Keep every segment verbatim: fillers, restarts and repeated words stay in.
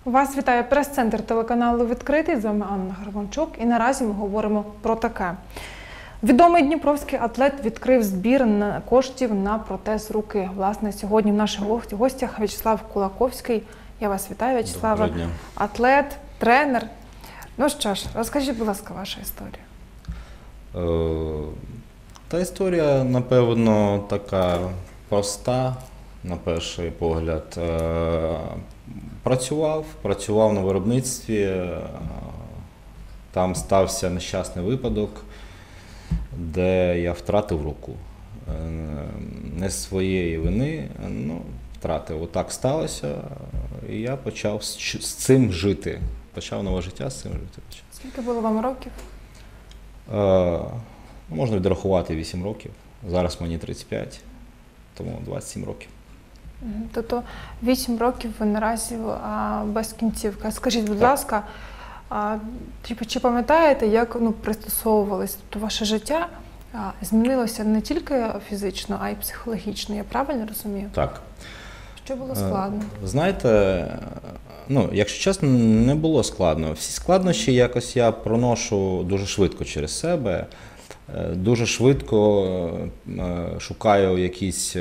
Вас вітає прес-центр телеканалу «Відкритий». З вами Анна Гарванчук. І наразі ми говоримо про таке. Відомий дніпровський атлет відкрив збір на коштів на протез руки. Власне, сьогодні в наших гостях В'ячеслав Кулаковський. Я вас вітаю, В'ячеслав. Атлет, тренер. Ну що ж, розкажіть, будь ласка, вашу історію. Е, та історія, напевно, така проста, на перший погляд. Е, працював, працював на виробництві, е, там стався нещасний випадок, де я втратив руку. Е, не з своєї вини, ну, втратив. Отак сталося, і я почав з, з цим жити. Почав нове життя з цим жити. Скільки було вам років? Е, можна відрахувати вісім років. Зараз мені тридцять п'ять, тому двадцять сім років. Тобто вісім років ви наразі а, без кінцівки. Скажіть, будь так. ласка, а, чи пам'ятаєте, як ну, пристосовувалось? Тобто ваше життя а, змінилося не тільки фізично, а й психологічно, я правильно розумію? Так. Що було складно? Знаєте, ну, якщо чесно, не було складно. Всі складнощі якось я проношу дуже швидко через себе, дуже швидко шукаю якісь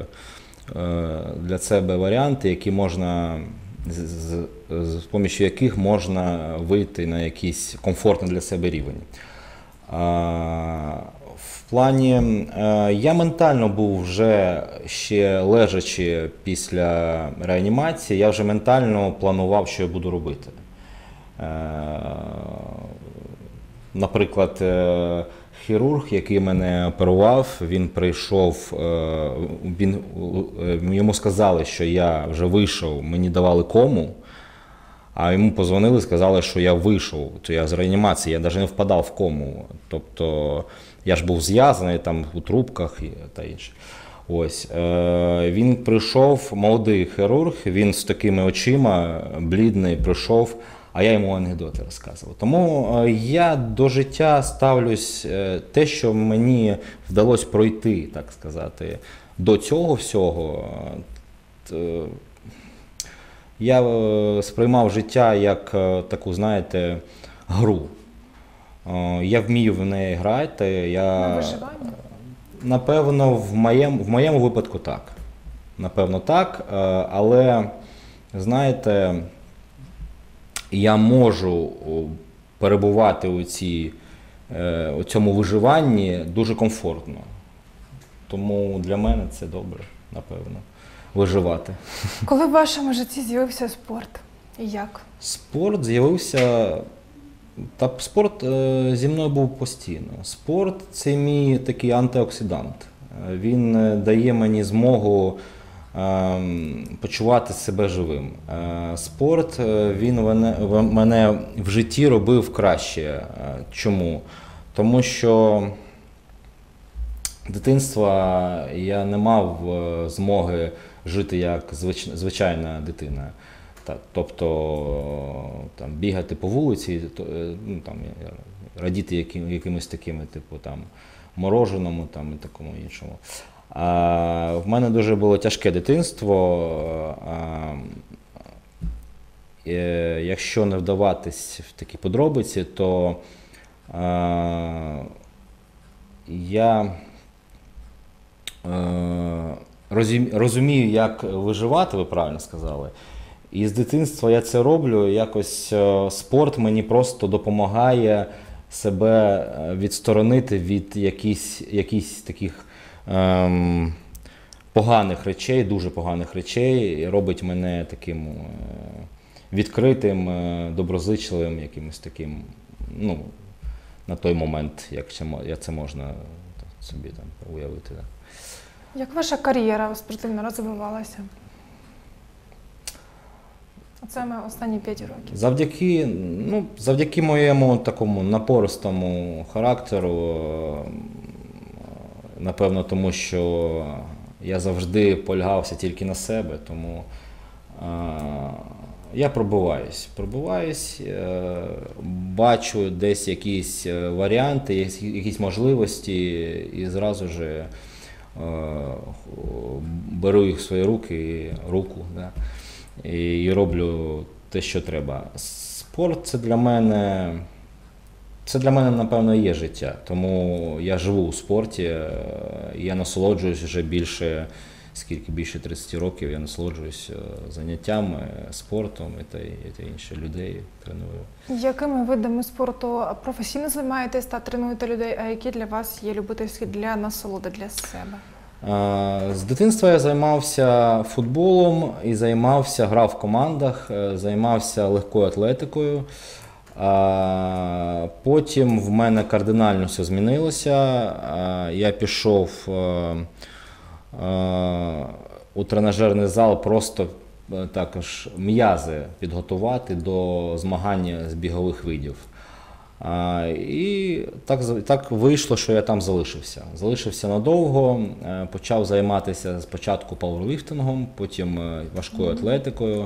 для себе варіанти, які можна, з, з помічю яких можна вийти на якийсь комфортний для себе рівень. В плані, я ментально був вже ще лежачи після реанімації, я вже ментально планував, що я буду робити. Наприклад, хірург, який мене оперував, він прийшов, він, йому сказали, що я вже вийшов, мені давали кому, а йому позвонили, сказали, що я вийшов, то я з реанімації, я навіть не впадав в кому. Тобто я ж був зв'язаний там у трубках та інше. Ось. Він прийшов, молодий хірург, він з такими очима, блідний, прийшов, а я йому анекдоти розказував. Тому я до життя ставлюсь те, що мені вдалося пройти, так сказати, до цього всього. Я сприймав життя як таку, знаєте, гру. Я вмію в неї грати. Я, на виживання? Напевно, в моєму, в моєму випадку так. Напевно, так. Але, знаєте, я можу перебувати у, цій, у цьому виживанні дуже комфортно. Тому для мене це добре, напевно, виживати. Коли в вашому житті з'явився спорт? І як? Спорт з'явився... Та спорт зі мною був постійно. Спорт – це мій такий антиоксидант. Він дає мені змогу почувати себе живим. Спорт, він мене в житті робив краще. Чому? Тому що дитинства я не мав змоги жити як звичайна дитина. Тобто там, бігати по вулиці, ну, там, радіти яким, якимось такими, типу, там, мороженому там, і такому іншому. А в мене дуже було тяжке дитинство. А, і, якщо не вдаватись в такі подробиці, то а, я а, розумію, як виживати, ви правильно сказали. І з дитинства я це роблю, якось спорт мені просто допомагає себе відсторонити від якісь, якісь таких ем, поганих речей, дуже поганих речей, і робить мене таким е, відкритим, е, доброзичливим, якимось таким, ну, на той момент, як це, як це можна собі там уявити. Да. Як ваша кар'єра спортивно розвивалася? Саме останні п'ять років. Завдяки, ну, завдяки моєму такому напористому характеру, напевно, тому що я завжди полягався тільки на себе, тому а, я пробиваюсь. Пробиваюсь, бачу десь якісь варіанти, якісь можливості і зразу ж беру їх в свої руки, руку, да, і роблю те, що треба. Спорт це для мене, це для мене, напевно, і є життя. Тому я живу у спорті, е, я насолоджуюсь вже більше, скільки більше тридцять років, я насолоджуюсь е, заняттями, спортом і те, і те інше, людей треную. Якими видами спорту професійно займаєтесь та тренуєте людей, а які для вас є любительські для насолоди для себе? Е, З дитинства я займався футболом і займався, грав в командах, е, займався легкою атлетикою. А потім в мене кардинально все змінилося. А я пішов е, е, у тренажерний зал просто е, також м'язи підготувати до змагання з бігових видів. А, і так, з- так вийшло, що я там залишився. Залишився надовго, е, почав займатися спочатку пауерліфтингом, потім е, важкою атлетикою.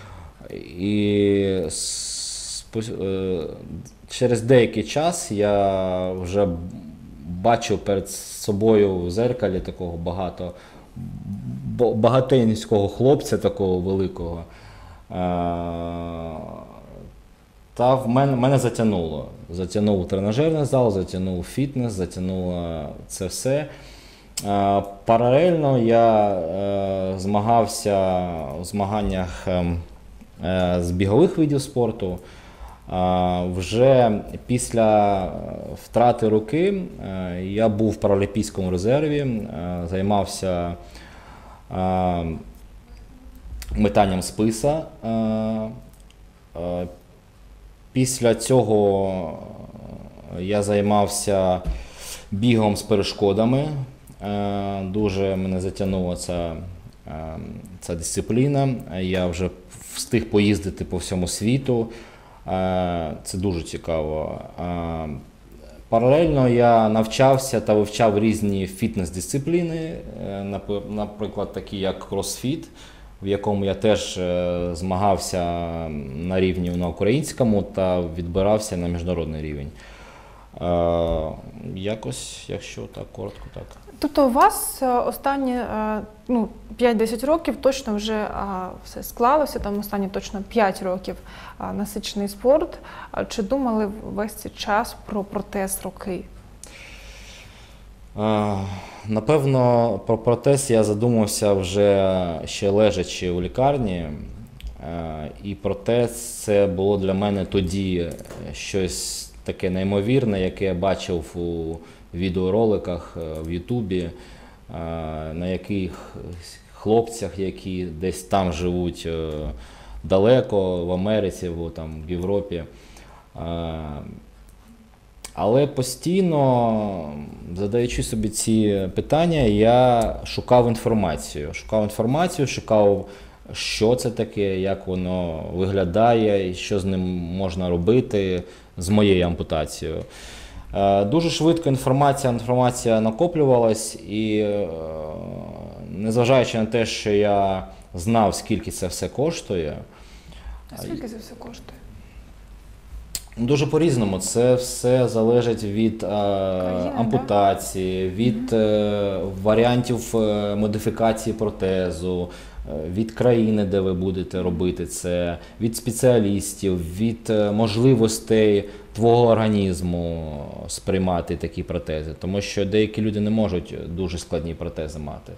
І спо- е, через деякий час я вже бачив перед собою в зеркалі такого багато, бо- багатенського хлопця, такого великого. Е, Та в мене, мене затягнуло. Затягнув тренажерний зал, затягнув фітнес, затягнуло це все. Е, Паралельно я е, змагався у змаганнях ем, е, з бігових видів спорту. Е, Вже після втрати руки е, я був в паралімпійському резерві, е, займався е, метанням списа. Е, е, Після цього я займався бігом з перешкодами. Е, Дуже мене затягнула ця, е, ця дисципліна. Я вже встиг поїздити по всьому світу. Е, Це дуже цікаво. Е, Паралельно я навчався та вивчав різні фітнес-дисципліни, е, напи- наприклад, такі як кросфіт, в якому я теж е, змагався на рівні на українському та відбирався на міжнародний рівень. Е, Якось, якщо так, коротко так. Тобто у вас е, останні е, ну, п'ять-десять років точно вже е, все склалося, там останні точно п'ять років е, насичений спорт. А чи думали весь цей час про протез руки? Е, Напевно, про протез я задумався вже ще лежачи у лікарні. Е, І протез це було для мене тоді щось таке неймовірне, яке я бачив у відеороликах е, в Ютубі, е, на яких хлопцях, які десь там живуть е, далеко, в Америці, або там в Європі. Е, Але постійно, задаючи собі ці питання, я шукав інформацію. Шукав інформацію, шукав, що це таке, як воно виглядає, і що з ним можна робити з моєю ампутацією. Е, Дуже швидко інформація, інформація накоплювалась, і е, незважаючи на те, що я знав, скільки це все коштує, А скільки це все коштує? дуже по-різному. Це все залежить від е, ампутації, від е, варіантів е, модифікації протезу, е, від країни, де ви будете робити це, від спеціалістів, від е, можливостей твого організму сприймати такі протези. Тому що деякі люди не можуть дуже складні протези мати.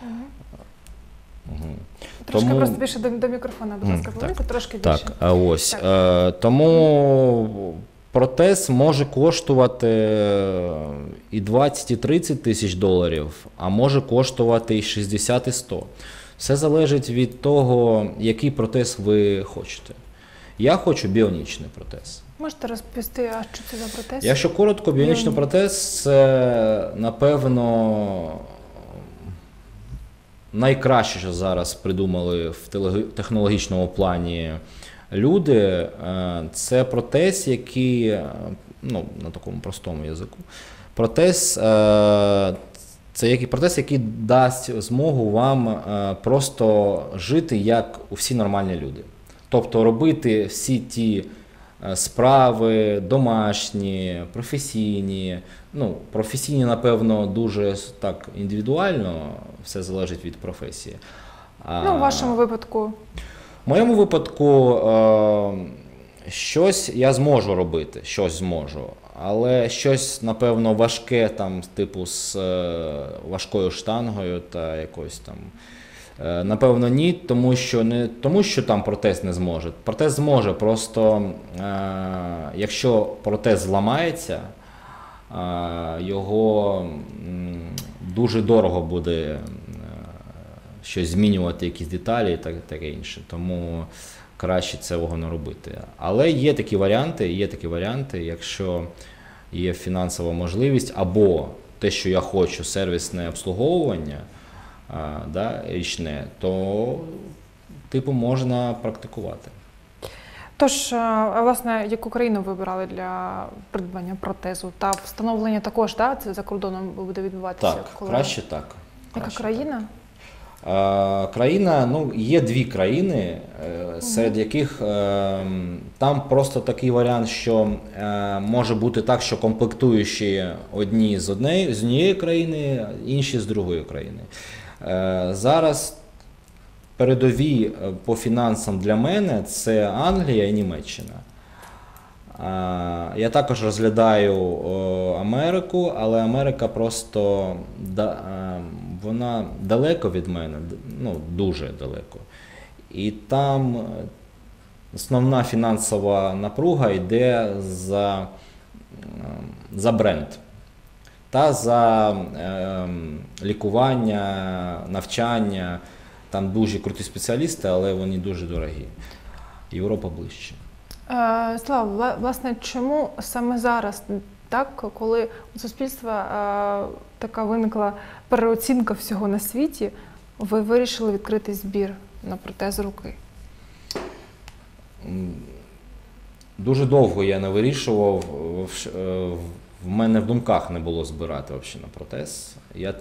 Угу. Трошки Тому- просто більше до, до мікрофона, будь ласка, Мгм, говорите, трошки більше. Так, а ось. Так. Е, тому протез може коштувати і двадцять, і тридцять тисяч доларів, а може коштувати і шістдесят, і сто. Все залежить від того, який протез ви хочете. Я хочу біонічний протез. Можете розповісти, а що це за протез? Якщо коротко, біонічний Біонічний. протез це, напевно, найкраще, що зараз придумали в телеги- технологічному плані люди. Е, Це протез, який, е, ну, на такому простому язику, протез, е, це який протез, який дасть змогу вам е, просто жити, як всі нормальні люди. Тобто робити всі ті е, справи домашні, професійні. Ну, професійні, напевно, дуже так індивідуально, все залежить від професії. А, Ну, у вашому випадку. В моєму випадку е, щось я зможу робити, щось зможу, але щось, напевно, важке, там, типу з е, важкою штангою та якось там. Е, напевно, ні, тому що не тому, що там протез не зможе. Протез зможе, просто е, якщо протез зламається, е, його м, дуже дорого буде е, щось змінювати, якісь деталі і так, таке інше. Тому краще цього не робити. Але є такі варіанти, є такі варіанти, якщо є фінансова можливість, або те, що я хочу, сервісне обслуговування, а, да, річне, то типу можна практикувати. Тож, а, власне, яку країну вибирали для придбання протезу? Та встановлення також, да, це за кордоном буде відбуватися? Так, коли... краще так. Яка Краще країна? Так. Е, країна, ну, є дві країни, е, серед яких е, там просто такий варіант, що е, може бути так, що комплектуючі одні з однієї, з однієї країни, інші з другої країни. Е, зараз передові по фінансам для мене це Англія і Німеччина. Я також розглядаю Америку, але Америка просто вона далеко від мене, ну дуже далеко. І там основна фінансова напруга йде за, за бренд та за е, лікування, навчання. Там дуже круті спеціалісти, але вони дуже дорогі. Європа ближче. Слава, власне, чому саме зараз, так, коли у суспільства е, така виникла переоцінка всього на світі, ви вирішили відкрити збір на протез руки? Дуже довго я не вирішував, в мене в думках не було збирати взагалі на протез. Я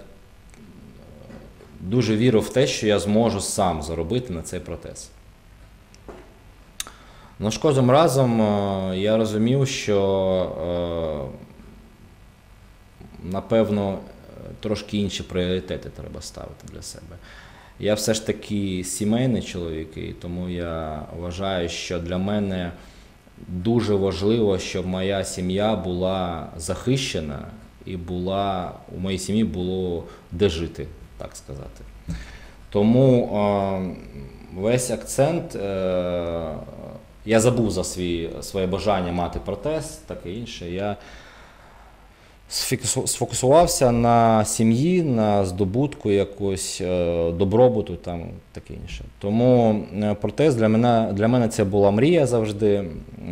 дуже вірив в те, що я зможу сам заробити на цей протез. Но з кожним разом я розумів, що, напевно, трошки інші пріоритети треба ставити для себе. Я все ж таки сімейний чоловік, і тому я вважаю, що для мене дуже важливо, щоб моя сім'я була захищена і була, у моїй сім'ї було де жити, так сказати. Тому весь акцент, я забув за свій, своє бажання мати протез, таке інше. Я сфокусувався на сім'ї, на здобутку якогось добробуту, там, таке інше. Тому протез для мене, для мене це була мрія завжди.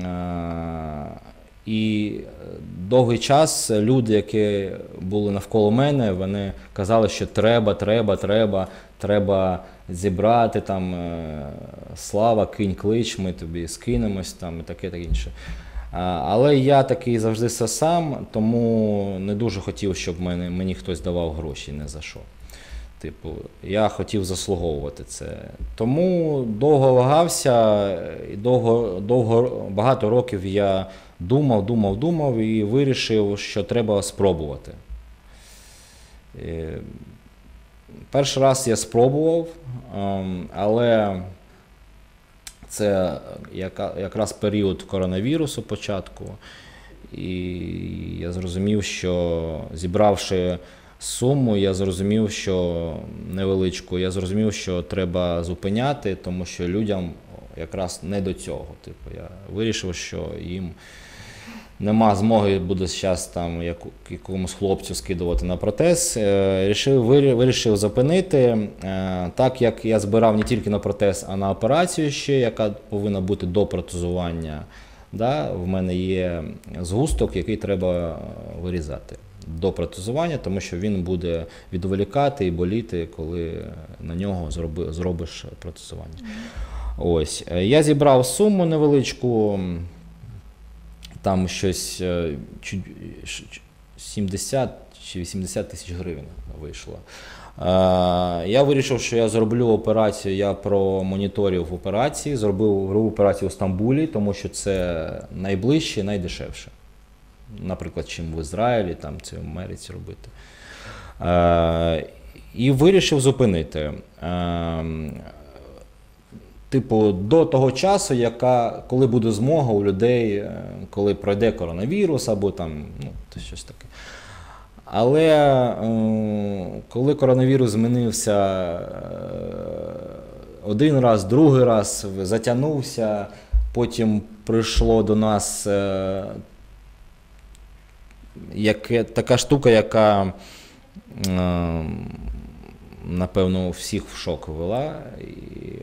І довгий час люди, які були навколо мене, вони казали, що треба, треба, треба, треба зібрати, там, Слава, кинь клич, ми тобі скинемось, там, і таке, таке інше. Але я такий завжди все сам, тому не дуже хотів, щоб мені, мені хтось давав гроші, не за що. Типу, я хотів заслуговувати це. Тому довго вагався, і довго, довго, багато років я думав, думав, думав і вирішив, що треба спробувати. І перший раз я спробував, але це якраз період коронавірусу початку, і я зрозумів, що зібравши суму, я зрозумів, що невеличку, я зрозумів, що треба зупиняти, тому що людям якраз не до цього. Типу, я вирішив, що їм нема змоги буде зараз там яку, якомусь хлопцю скидувати на протез. Рішив, вирішив зупинити, так як я збирав не тільки на протез, а на операцію ще, яка повинна бути до протезування. Да? В мене є згусток, який треба вирізати до протезування, тому що він буде відволікати і боліти, коли на нього зроби, зробиш протезування. Mm-hmm. Ось. Я зібрав суму невеличку, там щось сімдесят чи вісімдесят тисяч гривень вийшло. Я вирішив, що я зроблю операцію, я промоніторив операції, зробив операцію у Стамбулі, тому що це найближче, найдешевше. Наприклад, чим в Ізраїлі, там, це в Америці робити. І вирішив зупинити. типу, до того часу, яка, коли буде змога у людей, е, коли пройде коронавірус або там, ну, то щось таке. Але е, коли коронавірус змінився е, один раз, другий раз, затягнувся, потім прийшло до нас е, яке, така штука, яка, е, напевно, всіх в шок ввела. І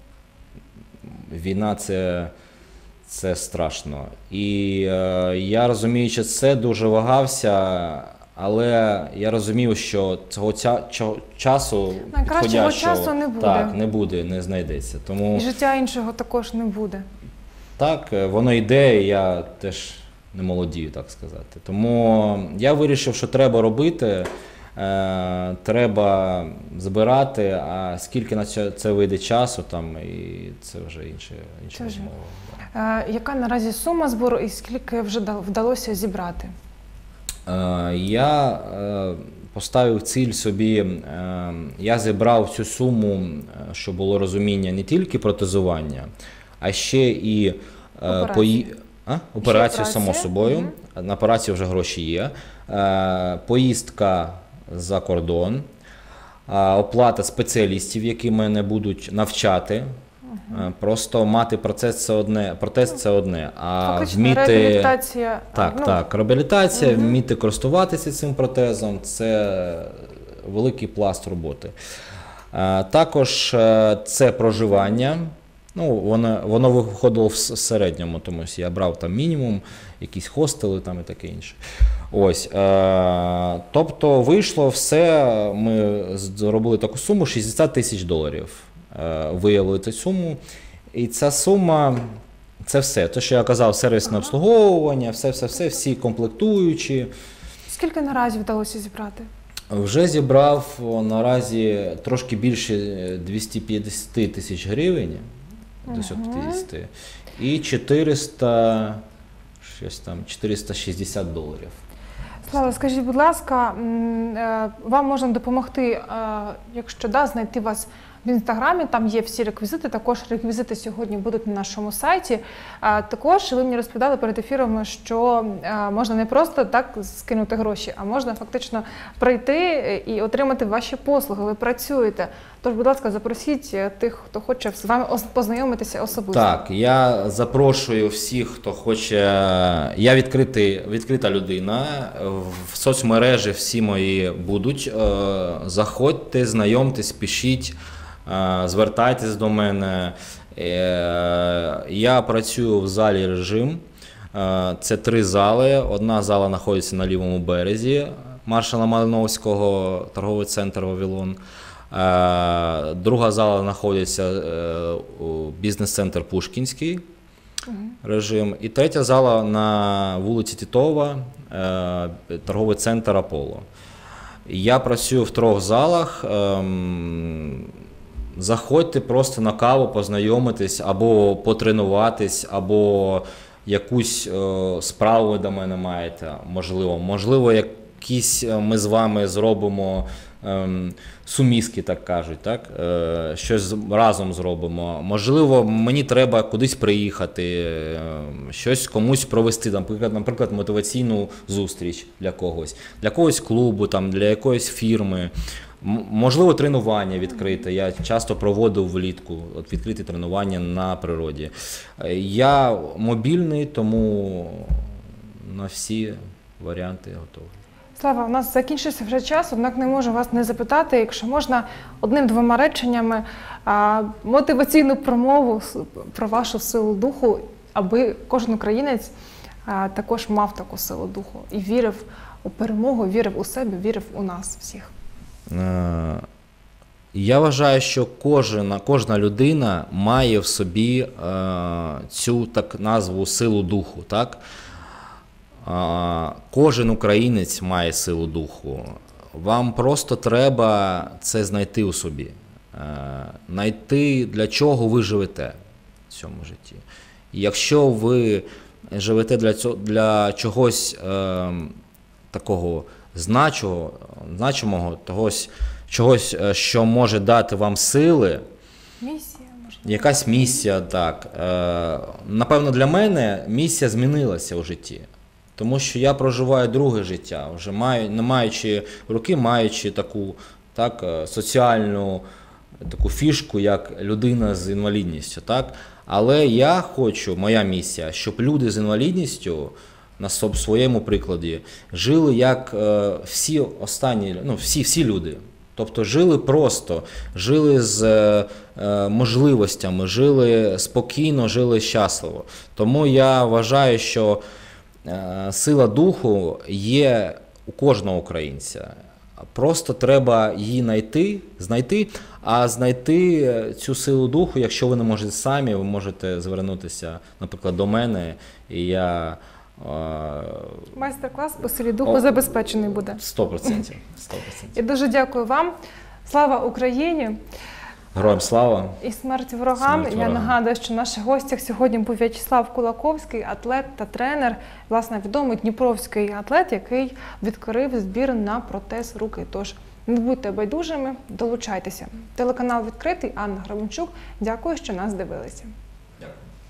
війна це, це страшно. І е, я, розуміючи це, дуже вагався, але я розумів, що цього ця, ча, часу найкращого підходящого часу не буде. Так, не буде, не знайдеться. Тому І життя іншого також не буде. так, воно йде, і я теж не молодію, так сказати. Тому я вирішив, що треба робити, е, треба збирати, а скільки на це, це вийде часу, там, і це вже інше, інша Це вже. розмова. Е, яка наразі сума збору і скільки вже да- вдалося зібрати? Е, Я е, поставив ціль собі, е, я зібрав цю суму, е, щоб було розуміння, не тільки протезування, а ще і е, Операції. пої... а? операцію, само операція? собою. Мгм. На операцію вже гроші є. Е, Поїздка за кордон, е, оплата спеціалістів, які мене будуть навчати. Е, Просто мати процес це одне, протез це одне, а Фактично, вміти... реабілітація. Так, ну, так, реабілітація, Мгм. вміти користуватися цим протезом – це великий пласт роботи. Е, Також е, це проживання. Ну, воно, воно виходило в с- середньому, тому що я брав там мінімум, якісь хостели там і таке інше. Ось, е, тобто вийшло все, ми зробили таку суму, шістдесят тисяч доларів. Е, виявили цю суму. І ця сума, це все. Те, що я казав, сервісне обслуговування, все-все-все, всі комплектуючі. Скільки наразі вдалося зібрати? Вже зібрав о, наразі трошки більше двісті п'ятдесят тисяч гривень, до п'ятдесят, і чотириста, щось там, чотириста шістдесят доларів. Слава, скажіть, будь ласка, м, е, вам можна допомогти, е, якщо да, знайти вас в інстаграмі, там є всі реквізити, також реквізити сьогодні будуть на нашому сайті. А також ви мені розповідали перед ефіром, що е, можна не просто так скинути гроші, а можна фактично прийти і отримати ваші послуги. Ви працюєте. Тож, будь ласка, запросіть е, тих, хто хоче з вами ос- познайомитися особисто. Так, я запрошую всіх, хто хоче. Я відкритий, відкрита людина. В соцмережі всі мої будуть. Е, Заходьте, знайомтесь, пишіть, е, звертайтесь до мене. Е, Я працюю в залі «Режим». Е, Це три зали. Одна зала знаходиться на лівому березі маршала Малиновського, торговий центр «Вавилон». Е, Друга зала знаходиться е, у бізнес-центр Пушкінський, «Режим». І третя зала на вулиці Титова, е, торговий центр «Аполло». Я працюю в трьох залах. ем, Заходьте просто на каву, познайомитись, або потренуватись, або якусь е, справу ви до мене маєте, можливо. Можливо, якісь е, ми з вами зробимо ем, суміски, так кажуть, так? Е, щось з- разом зробимо. Можливо, мені треба кудись приїхати, е, щось комусь провести, наприклад, наприклад, мотиваційну зустріч для когось, для когось клубу, там, для якоїсь фірми. М- Можливо, тренування відкрите. Я часто проводив влітку от відкриті тренування на природі. Е, Я мобільний, тому на всі варіанти готовий. Слава, у нас закінчився вже час, однак не можу вас не запитати, якщо можна, одним-двома реченнями а, мотиваційну промову с- про вашу силу духу, аби кожен українець а, також мав таку силу духу і вірив у перемогу, вірив у себе, вірив у нас всіх. Е, Я вважаю, що кожна, кожна людина має в собі е, цю так назву силу духу. Так? Е, Кожен українець має силу духу. Вам просто треба це знайти у собі. Е, Знайти, для чого ви живете в цьому житті. І якщо ви живете для, цього, для чогось е, такого значого, значимого, тогось, чогось, е, що може дати вам сили, Місія, можливо. Якась місія, так. Е, Напевно, для мене місія змінилася у житті. Тому що я проживаю друге життя, вже маю, не маючи руки, маючи таку так, е, соціальну таку фішку, як людина з інвалідністю. Так? Але я хочу, моя місія, щоб люди з інвалідністю на соб- своєму прикладі жили як е, всі останні, ну, всі, всі люди. Тобто жили просто, жили з е, можливостями, жили спокійно, жили щасливо. Тому я вважаю, що е, сила духу є у кожного українця. Просто треба її знайти, знайти, а знайти цю силу духу, якщо ви не можете самі, ви можете звернутися, наприклад, до мене, і я Майстер-клас по силі духу О, забезпечений буде. сто відсотків. сто відсотків. Я дуже дякую вам. Слава Україні! Героям слава! І смерть ворогам. Смерть Я ворогам. нагадую, що в наших гостях сьогодні був В'ячеслав Кулаковський, атлет та тренер, власне, відомий дніпровський атлет, який відкрив збір на протез руки. Тож не будьте байдужими, долучайтеся. Телеканал «Відкритий», Анна Гребенчук. Дякую, що нас дивилися.